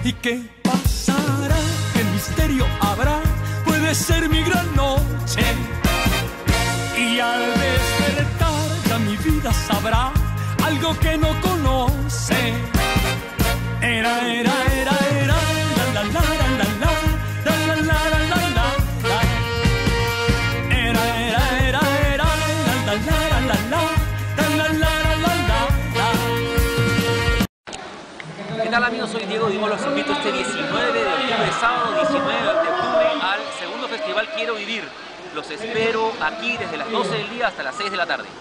¿Y qué pasará? ¿Qué misterio habrá? Puede ser mi gran noche. Y al despertar ya mi vida sabrá algo que no conoce. Era, la la la la la la, la la la la la la. Era, la la la la la, la la la la la. ¿Qué tal, amigos? Soy Diego Dimos, los invito este 19 de octubre, sábado 19 de octubre, al segundo festival Quiero Vivir. Los espero aquí desde las 12 del día hasta las 6 de la tarde.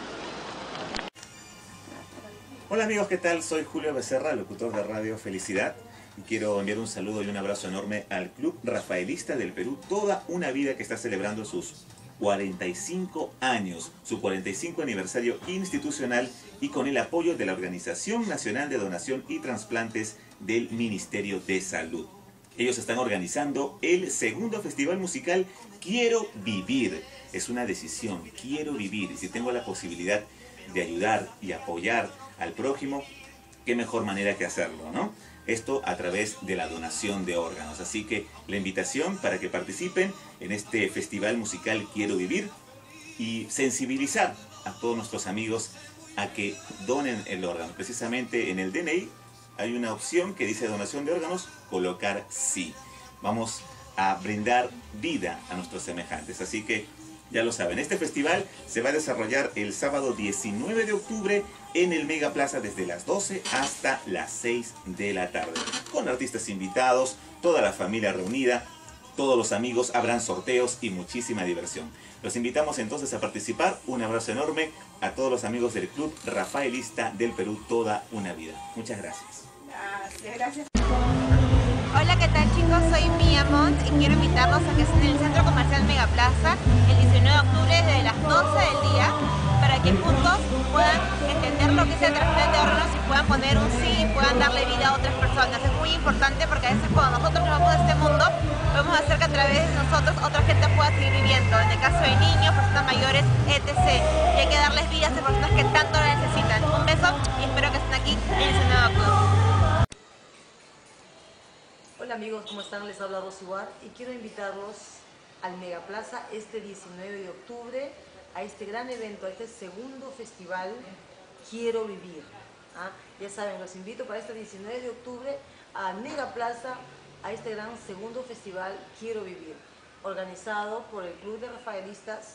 Hola amigos, ¿qué tal? Soy Julio Becerra, locutor de Radio Felicidad. Y quiero enviar un saludo y un abrazo enorme al Club Rafaelista del Perú, toda una vida que está celebrando sus 45 años, su 45 aniversario institucional y con el apoyo de la Organización Nacional de Donación y Trasplantes del Ministerio de Salud. Ellos están organizando el segundo festival musical Quiero Vivir. Es una decisión, quiero vivir. Y si tengo la posibilidad de ayudar y apoyar al prójimo, qué mejor manera que hacerlo, ¿no? Esto a través de la donación de órganos. Así que la invitación para que participen en este festival musical Quiero Vivir y sensibilizar a todos nuestros amigos a que donen el órgano. Precisamente en el DNI hay una opción que dice donación de órganos, colocar sí. Vamos a brindar vida a nuestros semejantes. Así que ya lo saben, este festival se va a desarrollar el sábado 19 de octubre en el Mega Plaza desde las 12 hasta las 6 de la tarde. Con artistas invitados, toda la familia reunida, todos los amigos, habrán sorteos y muchísima diversión. Los invitamos entonces a participar. Un abrazo enorme a todos los amigos del Club Rafaelista del Perú, toda una vida. Muchas gracias. Gracias. Hola, ¿qué tal, chicos? Soy Mia Mont y quiero invitarlos a que estén en el Centro Comercial Mega Plaza el 19 de octubre desde las 12 del día para que juntos puedan entender lo que es el trasplante de órganos y puedan poner un sí y puedan darle vida a otras personas. Es muy importante porque a veces cuando nosotros nos vamos de este mundo podemos hacer que a través de nosotros otra gente pueda seguir viviendo. En el caso de niños, personas mayores, etc. Y hay que darles vida a esas personas que tanto la necesitan. Un beso y espero que estén aquí el 19 de octubre. Hola amigos, ¿cómo están? Les habla Rosy Ward y quiero invitarlos al Mega Plaza este 19 de octubre a este gran evento, a este segundo festival Quiero Vivir. Ya saben, los invito para este 19 de octubre al Mega Plaza, a este gran segundo festival Quiero Vivir, organizado por el Club de Rafaelistas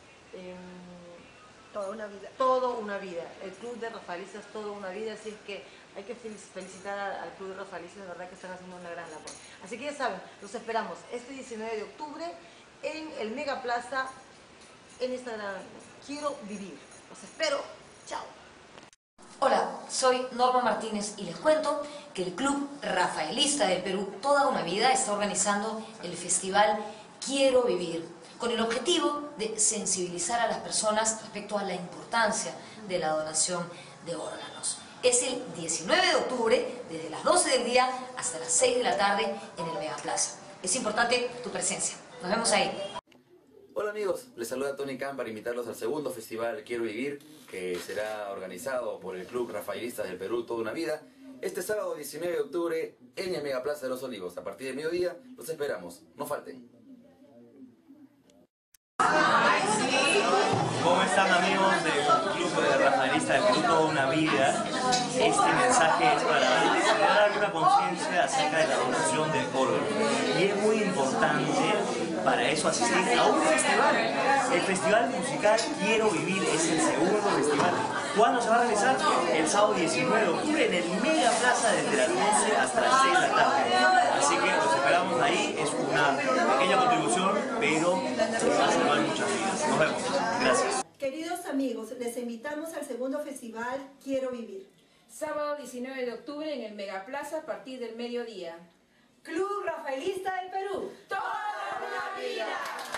Toda una vida. Toda una vida. El Club de Rafaelistas Toda una vida, así es que hay que felicitar al Club de Rafaelistas, de verdad que están haciendo una gran labor. Así que ya saben, los esperamos este 19 de octubre en el Mega Plaza, en esta gran Quiero Vivir. Los espero. Chao. Hola, soy Norma Martínez y les cuento que el Club Rafaelista del Perú Toda una Vida está organizando el festival Quiero Vivir, con el objetivo de sensibilizar a las personas respecto a la importancia de la donación de órganos. Es el 19 de octubre, desde las 12 del día hasta las 6 de la tarde en el Mega Plaza. Es importante tu presencia. Nos vemos ahí. Hola amigos, les saluda Tony Khan para invitarlos al segundo festival Quiero Vivir, que será organizado por el Club Rafaelista del Perú Toda una Vida, este sábado 19 de octubre en el Mega Plaza de los Olivos. A partir de mediodía los esperamos, no falten. ¿Cómo están, amigos del Club de Rafaelista del Perú Toda una Vida? Este mensaje es para generar una conciencia acerca de la donación del órgano. Y es muy importante para eso asistir a un festival. El Festival Musical Quiero Vivir es el segundo festival. ¿Cuándo se va a realizar? El sábado 19 de octubre en el Mega Plaza desde las 12 hasta las 6 de la tarde. Así que los esperamos ahí. Es una pequeña contribución, pero va a salvar muchas vidas. Nos vemos. Gracias. Queridos amigos, les invitamos al segundo festival Quiero Vivir. Sábado 19 de octubre en el Mega Plaza a partir del mediodía. Club Rafaelista del Perú. ¡Toda una vida!